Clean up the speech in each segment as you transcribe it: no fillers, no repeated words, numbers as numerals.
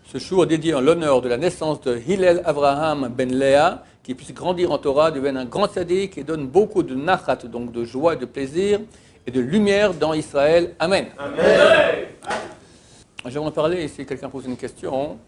Ce jour est dédié en l'honneur de la naissance de Hillel Avraham ben Léa, qui puisse grandir en Torah, devienne un grand sadique et donne beaucoup de nachat, donc de joie et de plaisir, et de lumière dans Israël. Amen. Amen. J'aimerais parler, si quelqu'un pose une question,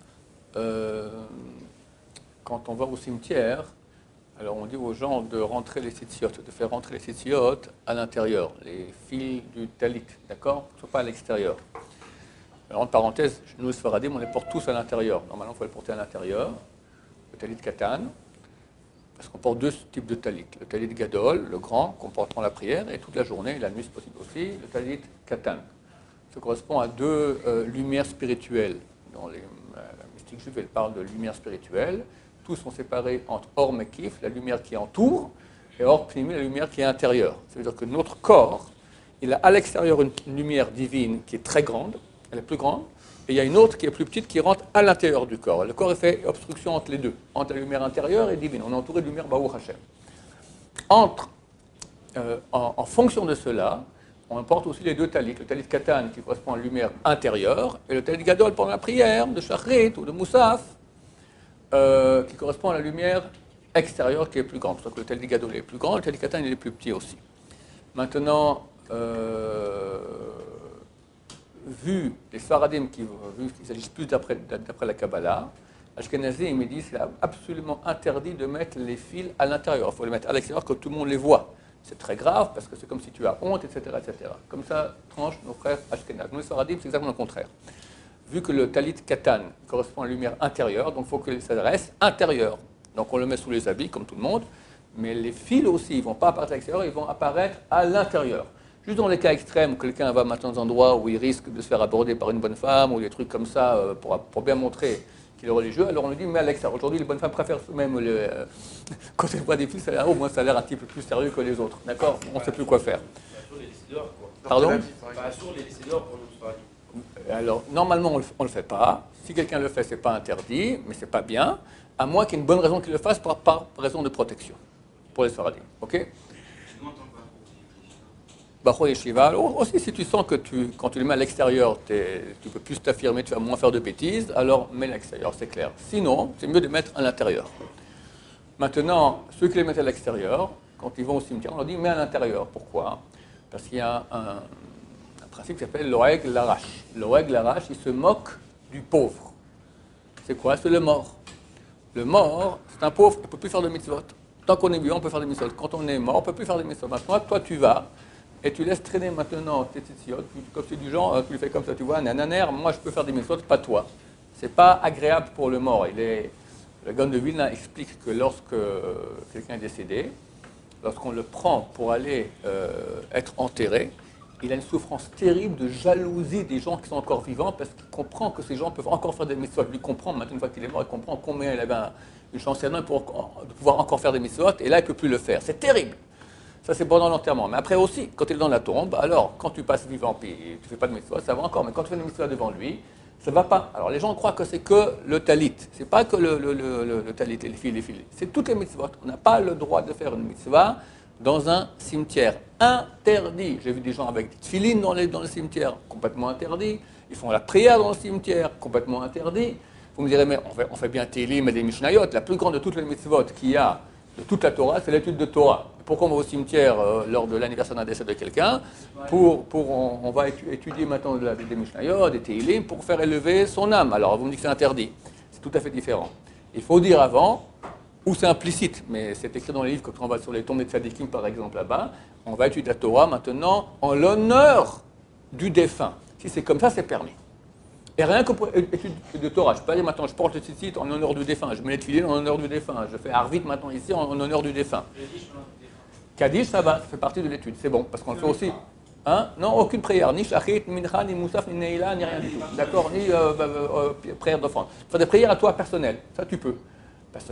quand on va au cimetière, alors on dit aux gens de rentrer les tzitziot, de faire rentrer les tzitziot à l'intérieur, les fils du talit, d'accord? Ce ne soit pas à l'extérieur. Alors, entre parenthèses, nous, les Sfaradim, on les porte tous à l'intérieur. Normalement, il faut les porter à l'intérieur. Le talit katan, parce qu'on porte deux types de talit. Le talit gadol, le grand, qu'on porte pendant la prière, et toute la journée, et la nuit, c'est possible aussi. Le talit katan. Ça correspond à deux lumières spirituelles. Dans la mystique juive, elle parle de lumière spirituelle. Tous sont séparés entre or mekif, la lumière qui entoure, et or pnimi, la lumière qui est intérieure. Ça veut dire que notre corps, il a à l'extérieur une lumière divine qui est très grande, elle est plus grande, et il y a une autre qui est plus petite qui rentre à l'intérieur du corps. Le corps fait obstruction entre les deux, entre la lumière intérieure et divine. On est entouré de lumière Baruch Hashem. En fonction de cela, on porte aussi les deux talits. Le talit katan qui correspond à la lumière intérieure, et le talit gadol pendant la prière de shachrit ou de moussaf, qui correspond à la lumière extérieure qui est plus grande. C'est-à-dire que le talit gadol est plus grand, le talit katan il est plus petit aussi. Maintenant, vu les Sfaradim vu qu'il s'agisse plus d'après la Kabbalah, Ashkenazim me disent qu'il est absolument interdit de mettre les fils à l'intérieur. Il faut les mettre à l'extérieur que tout le monde les voit. C'est très grave parce que c'est comme si tu as honte, etc. etc. Comme ça tranchent nos frères Ashkenaz. Nous, les Sfaradim, c'est exactement le contraire. Vu que le talit katan correspond à la lumière intérieure, donc il faut que ça reste intérieur. Donc on le met sous les habits, comme tout le monde, mais les fils aussi, ils ne vont pas apparaître à l'extérieur, ils vont apparaître à l'intérieur. Juste dans les cas extrêmes, où quelqu'un va maintenant dans un endroit où il risque de se faire aborder par une bonne femme, ou des trucs comme ça, pour bien montrer qu'il est religieux, alors on lui dit, mais à l'extérieur. Aujourd'hui, les bonnes femmes préfèrent même, quand elles voient des fils, au moins ça a l'air un petit peu plus sérieux que les autres. D'accord? On ne sait plus quoi faire. Pardon? Pas sur les laisser dehors pour nous. Alors, normalement, on ne le fait pas. Si quelqu'un le fait, ce n'est pas interdit, mais ce n'est pas bien, à moins qu'il y ait une bonne raison qu'il le fasse par raison de protection, pour les Sfaradim. Ok? Bachor Yeshiva, aussi si tu sens que quand tu le mets à l'extérieur, tu peux plus t'affirmer, tu vas moins faire de bêtises, alors mets à l'extérieur, c'est clair. Sinon, c'est mieux de mettre à l'intérieur. Maintenant, ceux qui les mettent à l'extérieur, quand ils vont au cimetière, on leur dit mets à l'intérieur. Pourquoi? Parce qu'il y a un principe qui s'appelle l'oeg larash. L'oeg larash, il se moque du pauvre. C'est quoi? C'est le mort. Le mort, c'est un pauvre, il ne peut plus faire de mitzvot. Tant qu'on est vivant, on peut faire des mitzvot. Quand on est mort, on ne peut plus faire des mitzvot. Maintenant, toi, tu vas. Et tu laisses traîner maintenant tes tzitziot, comme c'est du genre, tu le fais comme ça, tu vois, nananer, moi je peux faire des mitzvot, pas toi. C'est pas agréable pour le mort. Le Gaon de Vilna explique que lorsque quelqu'un est décédé, lorsqu'on le prend pour aller être enterré, il a une souffrance terrible de jalousie des gens qui sont encore vivants parce qu'il comprend que ces gens peuvent encore faire des mitzvot. Lui comprend, maintenant une fois qu'il est mort, il comprend combien il avait une chance énorme de pouvoir encore faire des mitzvot, et là il ne peut plus le faire. C'est terrible. Ça, c'est pendant l'enterrement. Mais après aussi, quand il est dans la tombe, alors, quand tu passes vivant, puis tu ne fais pas de mitzvah, ça va encore. Mais quand tu fais des mitzvahs devant lui, ça ne va pas. Alors, les gens croient que c'est que le talit. Ce n'est pas que le talit et les fils. C'est toutes les mitzvahs. On n'a pas le droit de faire une mitzvah dans un cimetière. Interdit. J'ai vu des gens avec des tefilines dans le cimetière, complètement interdit. Ils font la prière dans le cimetière, complètement interdit. Vous me direz, mais on fait bien Télim et des Mishnayot. La plus grande de toutes les mitzvot qu'il y a, de toute la Torah, c'est l'étude de Torah. Pourquoi on va au cimetière lors de l'anniversaire d'un décès de quelqu'un? On va étudier maintenant des Mishnayot, des Teilim, pour faire élever son âme. Alors, vous me dites que c'est interdit. C'est tout à fait différent. Il faut dire avant, ou c'est implicite, mais c'est écrit dans les livres, quand on va sur les tombes des tzadikim, par exemple, là-bas, on va étudier la Torah maintenant en l'honneur du défunt. Si c'est comme ça, c'est permis. Et rien que pour étude de Torah, je peux aller maintenant, je porte le tzitzit en honneur du défunt, je mets les tefilines en honneur du défunt, je fais Arvit maintenant ici en honneur du défunt. Kaddish, ça va, ça fait partie de l'étude, c'est bon, parce qu'on le fait aussi. Hein? Non, aucune prière, ni shachit, ni mincha, ni moussaf, ni neila, ni rien du tout. D'accord? Ni prière d'offrande. Faire des prières à toi personnelles, ça tu peux. Parce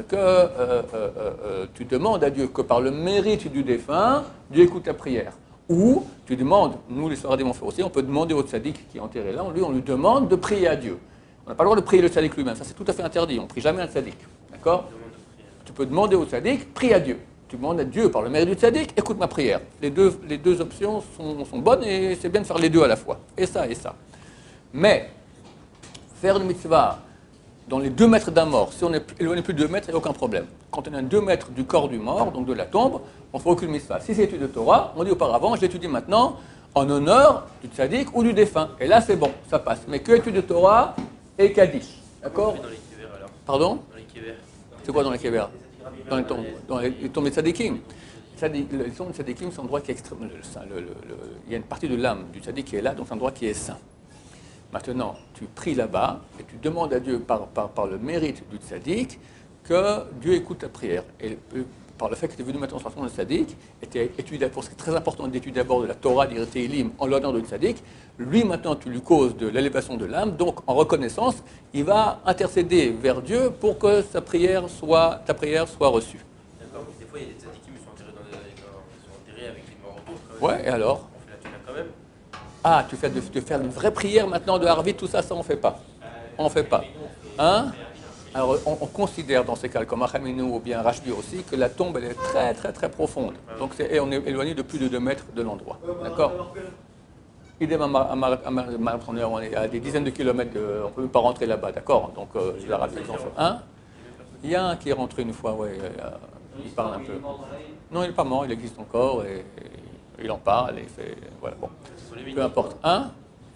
que tu demandes à Dieu que par le mérite du défunt, Dieu écoute ta prière. Ou tu demandes, nous les Sfaradim on fait aussi, on peut demander au tzaddik qui est enterré là, on lui demande de prier à Dieu. On n'a pas le droit de prier le tzaddik lui-même, ça c'est tout à fait interdit, on ne prie jamais un tzaddik. D'accord? Tu peux demander au tzaddik, prie à Dieu. Tu demandes à Dieu par le mérite du tzaddik, écoute ma prière. Les deux options sont bonnes et c'est bien de faire les deux à la fois. Et ça et ça. Mais faire une mitzvah dans les 2 mètres d'un mort. Si on est éloigné plus de 2 mètres, il n'y a aucun problème. Quand on est à 2 mètres du corps du mort, donc de la tombe, on ne fait aucune mitzvah. Si c'est étude de Torah, on dit auparavant, je l'étudie maintenant en honneur du tzaddik ou du défunt. Et là, c'est bon, ça passe. Mais que étude de Torah et Kaddish. D'accord? Dans les kévers alors. Pardon? Dans les kévers. C'est quoi dans les kévers? Dans les tombes des tzaddikim. Les tombes des tzaddikim, c'est un endroit qui est extrêmement... il y a une partie de l'âme du tzaddik qui est là, donc c'est un endroit qui est saint. Maintenant, tu pries là-bas et tu demandes à Dieu, par le mérite du tzaddik, que Dieu écoute ta prière. Et par le fait que tu es venu maintenant sur la tombe du tzaddik, et tu as étudié, pour ce qui est très important d'étudier d'abord de la Torah, des Tehillim, en l'honneur du tzaddik, lui maintenant tu lui causes de l'élévation de l'âme, donc en reconnaissance, il va intercéder vers Dieu pour que ta prière soit reçue. D'accord, mais des fois il y a des tzadikim qui sont enterrés ils sont enterrés avec les morts autour. Ouais, et alors? On fait la tuna quand même. Ah, tu fais de faire une vraie prière maintenant de Harvit, tout ça, ça on ne fait pas. On ne fait pas. Hein? Alors, on considère dans ces cas, comme Achaminu ou bien Rashbi aussi, que la tombe, elle est très, très, très profonde. Donc, et on est éloigné de plus de 2 mètres de l'endroit. D'accord? Idem à Marathonner, on est à des dizaines de kilomètres, on ne peut même pas rentrer là-bas, d'accord? Donc, je la raconte. Hein? Il y a un qui est rentré une fois, ouais, il parle un peu. Non, il n'est pas mort, il existe encore, et il en parle, et il fait... Voilà, bon. Peu importe. Hein?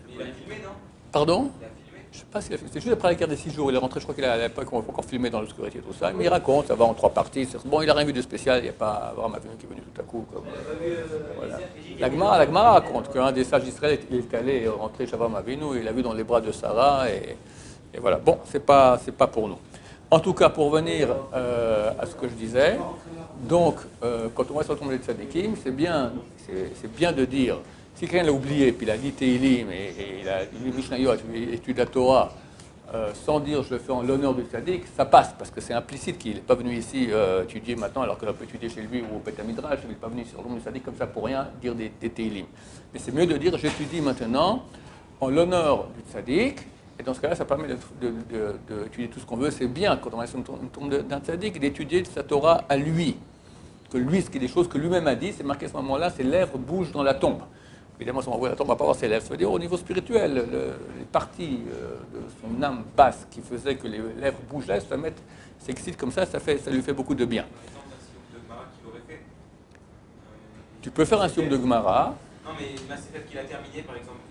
Pardon? Je ne sais pas s'il a filmé. C'est juste après la guerre des 6 jours. Il est rentré, je crois qu'il a à l'époque encore filmé dans l'obscurité et tout ça. Mais il raconte, ça va en 3 parties. Bon, il n'a rien vu de spécial. Il n'y a pas Abraham Avinu qui est venu tout à coup. Comme, voilà. La Gemara raconte qu'un des sages d'Israël est allé rentrer chez Abraham Avinu. Il l'a vu dans les bras de Sarah. Et voilà. Bon, c'est pas pour nous. En tout cas, pour revenir à ce que je disais, donc, quand on va sur le tombe des tzadikim, c'est bien de dire... Si quelqu'un l'a oublié, puis il a dit Tehillim, et il a lu Mishnayot, étude la Torah, sans dire je le fais en l'honneur du tzaddik, ça passe, parce que c'est implicite qu'il n'est pas venu ici étudier maintenant, alors qu'il a pu étudier chez lui ou au Beth Midrash, il n'est pas venu sur le nom du tzaddik comme ça pour rien dire des Tehillim. Mais c'est mieux de dire j'étudie maintenant en l'honneur du tzaddik, et dans ce cas-là, ça permet d'étudier tout ce qu'on veut. C'est bien, quand on va sur une tombe d'un tzaddik, d'étudier sa Torah à lui. Que lui, ce qui est des choses que lui-même a dit, c'est marqué à ce moment-là, ses lèvres bougent dans la tombe. Évidemment, si on voit la tombe, on ne va pas voir ses lèvres. Ça veut dire au niveau spirituel, les parties de son âme basse qui faisaient que les lèvres bougeaient, ça s'excite comme ça lui fait beaucoup de bien. Tu peux faire un sium de Gemara. Non, mais c'est peut-être qu'il a terminé, par exemple,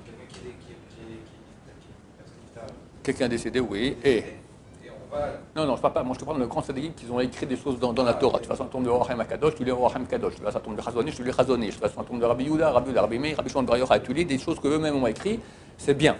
Quelqu'un décédé, oui. Et non, je ne parle pas. Moi, je te parle de grands tzadikim qui ont écrit des choses dans la Torah. Tu vas sur la tombe de Orachem Akadosh, tu lis Orachem Kadosh. Tu vas sur la tombe de Chazonish, tu lis Chazonish. Tu vas sur la tombe de Rabbi Yehuda, Rabbi Meir, Rabbi Shimon Bar Yochai, tu lis des choses qu'eux-mêmes ont écrites. C'est bien.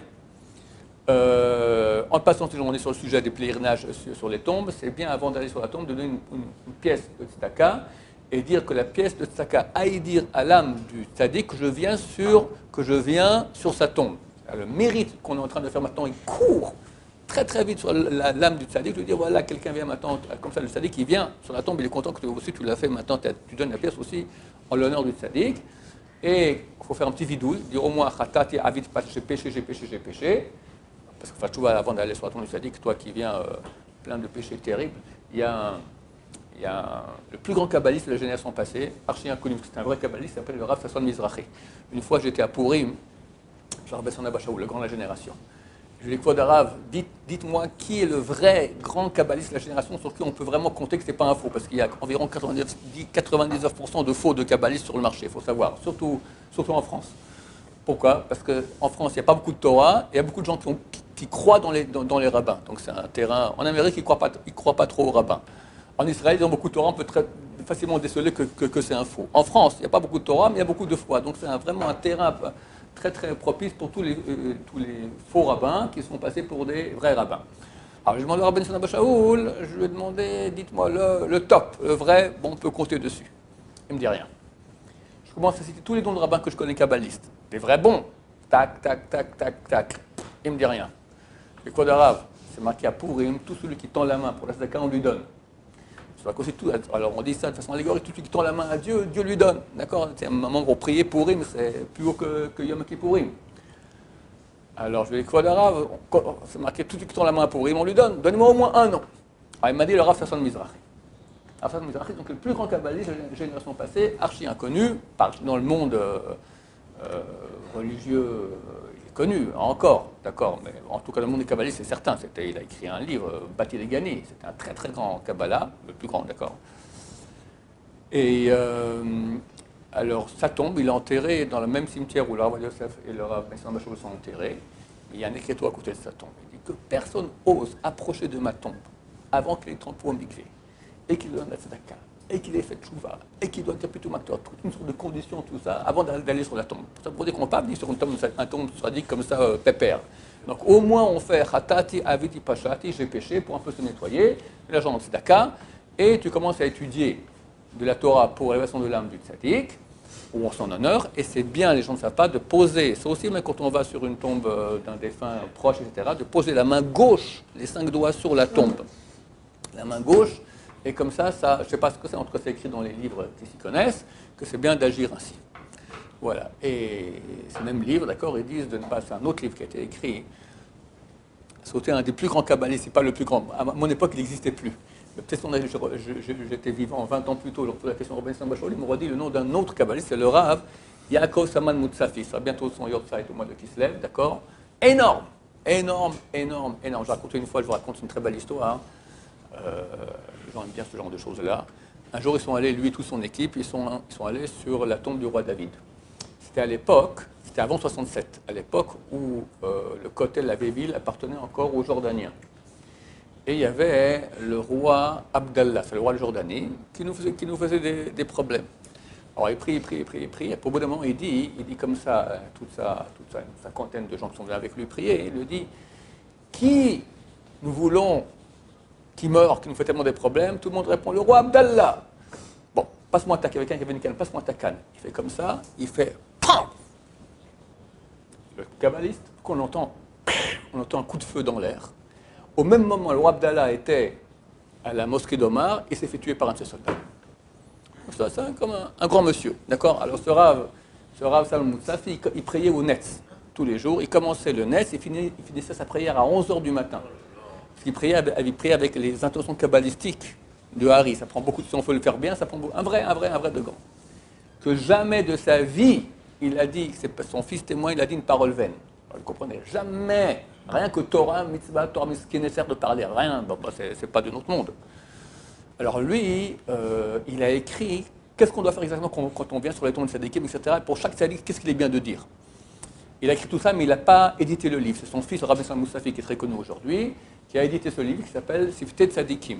En passant, si on est sur le sujet des pèlerinages sur les tombes, c'est bien, avant d'aller sur la tombe, de donner une pièce de tzedaka et dire que la pièce de tzedaka aille dire à l'âme du tzaddik que je viens sur sa tombe. Alors, le mérite qu'on est en train de faire maintenant, il court très très vite sur l'âme du tzaddik, lui dire voilà, quelqu'un vient maintenant, comme ça le tzaddik il vient sur la tombe, il est content que toi aussi tu l'as fait, maintenant tu donnes la pièce aussi en l'honneur du tzaddik. Et il faut faire un petit vidouille, dire au moins khatati avid, j'ai péché. Parce que tu vois, avant d'aller sur la tombe du tzaddik, toi qui viens plein de péchés terribles, il y a le plus grand kabbaliste de la génération passée, archi inconnu, c'est un vrai kabbaliste, il s'appelle le Rav Sasson Mizrahi. Une fois j'étais à Purim, Jean Besson Abashaou, le grand de la génération. Je lui ai dit, Rav, dites-moi qui est le vrai grand kabbaliste de la génération sur qui on peut vraiment compter que ce n'est pas un faux, parce qu'il y a environ 99% de faux de kabbalistes sur le marché, il faut savoir, surtout en France. Pourquoi? Parce qu'en France, il n'y a pas beaucoup de Torah, et il y a beaucoup de gens qui croient dans les rabbins. Donc c'est un terrain... En Amérique, ils ne croient pas trop aux rabbins. En Israël, ils ont beaucoup de Torah, on peut très facilement déceler que c'est un faux. En France, il n'y a pas beaucoup de Torah, mais il y a beaucoup de foi. Donc c'est vraiment un terrain très très propice pour tous les faux rabbins qui sont passés pour des vrais rabbins. Alors je demande à Rabbi Nosson Abashaoul, je lui ai demandé, dites-moi le top, le vrai, bon, on peut compter dessus. Il ne me dit rien. Je commence à citer tous les noms de rabbins que je connais kabbalistes. Des vrais bons. Tac, tac, tac, tac, tac. Il ne me dit rien. Et quoi d'arabe? C'est marqué à Purim, tout celui qui tend la main pour la tzedaka, on lui donne. Alors on dit ça de façon allégorique, tout celui qui tend la main à Dieu, Dieu lui donne. D'accord? C'est un moment pour prier Purim, c'est plus haut que Yom Kippourim. Alors je lui ai dit, quoi d'arabe? C'est marqué tout celui qui tend la main à Purim, on lui donne. Donnez-moi au moins un nom. Alors il m'a dit le Rav Sasson Mizrahi. Rav Sasson Mizrahi, donc le plus grand kabbaliste de la génération passée, archi inconnu, dans le monde religieux, il est connu, encore, d'accord, mais en tout cas, le monde des kabbalistes, c'est certain. Il a écrit un livre, Bati Legani, c'était un très très grand Kabbalah, le plus grand, d'accord. Et alors, sa tombe, il est enterré dans le même cimetière où le Rav Yosef et le Rav Messam Bachov sont enterrés. Il y a un écriteau à côté de sa tombe. Il dit que personne ose approcher de ma tombe avant qu'il ait trempé au mikvé, et qu'il donne la tzedaka, et qu'il ait fait tchouva, et qu'il doit dire plutôt matin, toute une sorte de conditions, tout ça, avant d'aller sur la tombe. Ça pour dire qu'on ne peut pas venir sur une tombe soit dit comme ça, pépère. Donc au moins on fait Hatati, Aviti, Pashati, j'ai péché, pour un peu se nettoyer, l'argent de tzedaka, et tu commences à étudier de la Torah pour l'élévation de l'âme du tzaddik, ou en son honneur, et c'est bien, les gens ne savent pas, de poser, c'est aussi même quand on va sur une tombe d'un défunt proche, etc., de poser la main gauche, les 5 doigts sur la tombe. La main gauche, et comme ça, je ne sais pas ce que c'est, en tout cas c'est écrit dans les livres qui s'y connaissent, que c'est bien d'agir ainsi. Voilà, et ce même livre, d'accord, ils disent de ne pas, c'est un autre livre qui a été écrit, c'était un des plus grands kabbalistes, c'est pas le plus grand, à mon époque il n'existait plus. Peut-être j'étais vivant 20 ans plus tôt, je posais la question à Robin Sambachol, il m'a redit le nom d'un autre kabbaliste, c'est le Rav Yaakov Saman Moutsafi, ça sera bientôt son Yortzeit au mois de Kislev, d'accord. Énorme, énorme, énorme, énorme. Je racontais une fois, je vous raconte une très belle histoire. Les gens aiment bien ce genre de choses-là. Un jour, ils sont allés, lui et toute son équipe, ils sont allés sur la tombe du roi David. C'était à l'époque, c'était avant 67, à l'époque où le Kotel, la vieille ville, appartenait encore aux Jordaniens. Et il y avait le roi Abdallah, c'est le roi de Jordanie, qui nous faisait des problèmes. Alors il prie, et puis au bout d'un moment il dit comme ça, toute sa cinquantaine de gens qui sont venus avec lui prier, il lui dit, qui nous voulons, qui meurt, qui nous fait tellement des problèmes, tout le monde répond, le roi Abdallah. Bon, passe-moi ta canne, quelqu'un qui avait une canne, passe-moi ta canne. Il fait comme ça, il fait, PAM. Le kabbaliste, on entend un coup de feu dans l'air. Au même moment, le roi Abdallah était à la mosquée d'Omar, il s'est fait tuer par un de ses soldats. C'est comme un grand monsieur, d'accord. Alors ce Rav Salomon Moutsafi, il priait au Netz tous les jours. Il commençait le Netz et il finissait sa prière à 11h du matin. Parce qu'il priait avec les intentions kabbalistiques de Hari. Ça prend beaucoup de temps, il faut le faire bien, ça prend un vrai de grand. Que jamais de sa vie, il a dit, c'est son fils témoin, il a dit une parole vaine. Alors, vous comprenez, jamais, rien que Torah, mitzvah, Torah, qui est nécessaire de parler, rien, c'est pas de notre monde. Alors lui, il a écrit qu'est-ce qu'on doit faire exactement quand on vient sur les tombes de tzadikim, etc. Pour chaque tzadik, qu'est-ce qu'il est bien de dire. Il a écrit tout ça, mais il n'a pas édité le livre. C'est son fils, Rav Messam Moussafi, qui est très connu aujourd'hui, qui a édité ce livre qui s'appelle Sifte Tzadikim.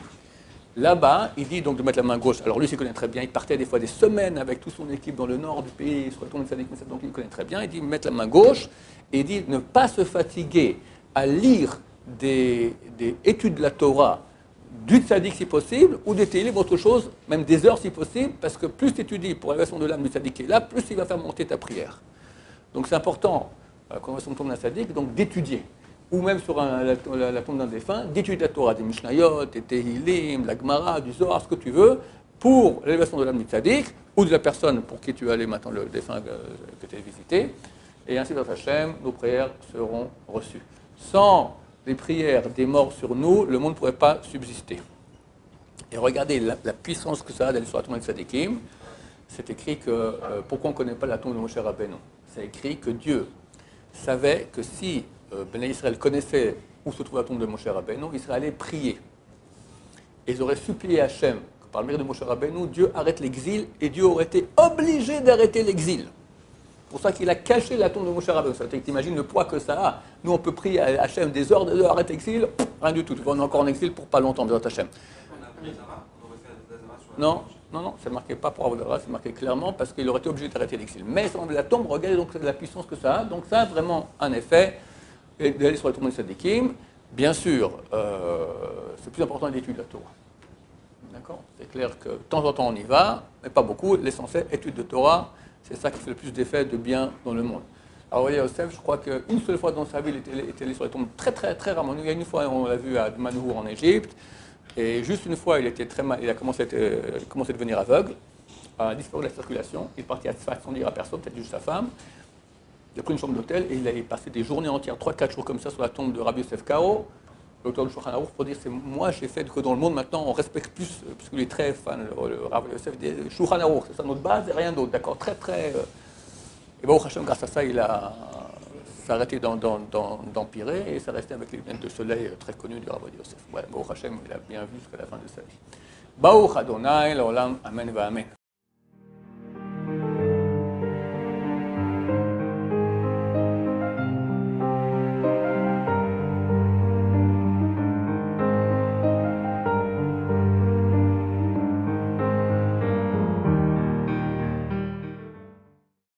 Là-bas, il dit donc de mettre la main gauche. Alors lui, il connaît très bien. Il partait des fois des semaines avec toute son équipe dans le nord du pays, sur les tombes de tzadikim, donc il connaît très bien. Il dit mettre la main gauche et il dit ne pas se fatiguer à lire des études de la Torah, du tzaddik si possible, ou des télim, autre chose, même des heures si possible, parce que plus tu étudies pour l'élévation de l'âme du tzaddik qui est là, plus il va faire monter ta prière. Donc c'est important, quand on va sur une tombe d'un tzaddik, donc d'étudier, ou même sur la tombe d'un défunt, d'étudier la Torah, des Mishnayot, des Tehilim, la Gemara, du Zohar, ce que tu veux, pour l'élévation de l'âme du tzaddik, ou de la personne pour qui tu es allé maintenant, le défunt que tu as visité, et ainsi, dans Hachem, nos prières seront reçues. Sans les prières des morts sur nous, le monde ne pourrait pas subsister. Et regardez la puissance que ça a d'aller sur la tombe de Tzadikim. C'est écrit que, pourquoi on ne connaît pas la tombe de Moshe Rabbeinu? C'est écrit que Dieu savait que si Ben Israël connaissait où se trouve la tombe de Moshe Rabbeinu, il serait allé prier. Et ils auraient supplié Hachem que par le mérite de Moshe Rabbeinu, Dieu arrête l'exil, et Dieu aurait été obligé d'arrêter l'exil. C'est pour ça qu'il a caché la tombe de Moshe Rabbeinu. Tu imagines le poids que ça a. Nous, on peut prier à Hachem des heures, arrête l'exil, rien du tout. On est encore en exil pour pas longtemps, de Hachem. Non, c'est marqué pas pour Avodara, c'est marqué clairement parce qu'il aurait été obligé d'arrêter l'exil. Mais la tombe, regardez donc la puissance que ça a. Donc ça a vraiment un effet d'aller sur la tombe de Tzadikim. Bien sûr, c'est plus important d'étudier la Torah. D'accord. C'est clair que de temps en temps on y va, mais pas beaucoup. L'essentiel, étude de Torah. C'est ça qui fait le plus d'effet de bien dans le monde. Alors, Yosef, je crois qu'une seule fois dans sa vie, il était allé sur les tombes très, très, très rarement. Il y a une fois, on l'a vu à Manhour en Égypte, et juste une fois, il a commencé à devenir aveugle, a disparu de la circulation. Il est parti à Tzfat sans dire à personne, peut-être juste sa femme. Il a pris une chambre d'hôtel et il a passé des journées entières, 3-4 jours comme ça, sur la tombe de Rabbi Yosef Karo, l'auteur du Shulchan Aruch, pour dire c'est moi j'ai fait que dans le monde maintenant on respecte plus, parce qu'il est très fan, le Rabbi Yosef, des Shulchan Aruch, c'est ça notre base et rien d'autre, d'accord, très très. Et Baruch Hashem, grâce à ça, ça a arrêté d'empirer et ça restait avec les lunettes de soleil très connues du Rav Yosef. Ouais, Baruch Hashem, il a bien vu jusqu'à la fin de sa vie. Baruch Adonai, l'olam, amen va amen.